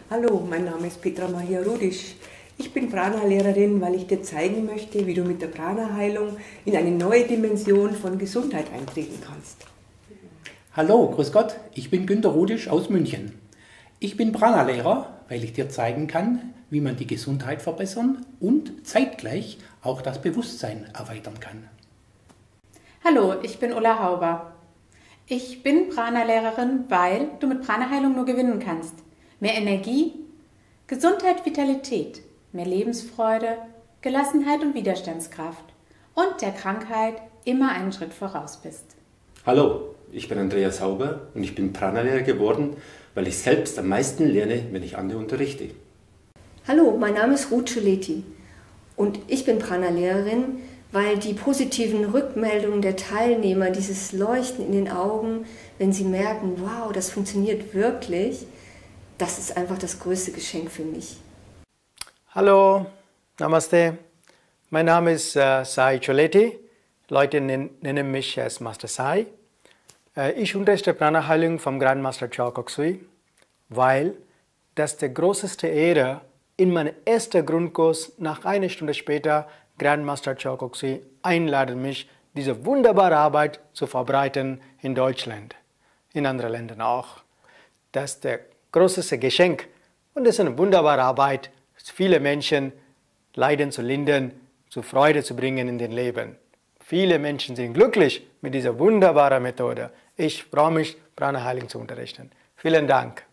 Hallo, mein Name ist Petra Maria Rudisch. Ich bin Prana-Lehrerin, weil ich dir zeigen möchte, wie du mit der Prana-Heilung in eine neue Dimension von Gesundheit eintreten kannst. Hallo, grüß Gott, ich bin Günter Rudisch aus München. Ich bin Prana-Lehrer, weil ich dir zeigen kann, wie man die Gesundheit verbessern und zeitgleich auch das Bewusstsein erweitern kann. Hallo, ich bin Ulla Hauber. Ich bin Prana-Lehrerin, weil du mit Prana-Heilung nur gewinnen kannst. Mehr Energie, Gesundheit, Vitalität, mehr Lebensfreude, Gelassenheit und Widerstandskraft und der Krankheit immer einen Schritt voraus bist. Hallo, ich bin Andreas Hauber und ich bin Prana-Lehrer geworden, weil ich selbst am meisten lerne, wenn ich andere unterrichte. Hallo, mein Name ist Ruth Schuletti und ich bin Prana-Lehrerin, weil die positiven Rückmeldungen der Teilnehmer, dieses Leuchten in den Augen, wenn sie merken, wow, das funktioniert wirklich, das ist einfach das größte Geschenk für mich. Hallo, Namaste. Mein Name ist Sai Schuletti. Leute nennen mich als Master Sai. Ich unterrichte Prana-Heilung vom Grandmaster Choa Kok Sui, weil das der größte Ehre in meinem ersten Grundkurs nach einer Stunde später Grandmaster Choa Kok Sui einladen mich, diese wunderbare Arbeit zu verbreiten in Deutschland, in anderen Ländern auch. Das ist der größte Geschenk und es ist eine wunderbare Arbeit, viele Menschen Leiden zu lindern, zu Freude zu bringen in den Leben. Viele Menschen sind glücklich mit dieser wunderbaren Methode. Ich freue mich, Prana-Heilung zu unterrichten. Vielen Dank.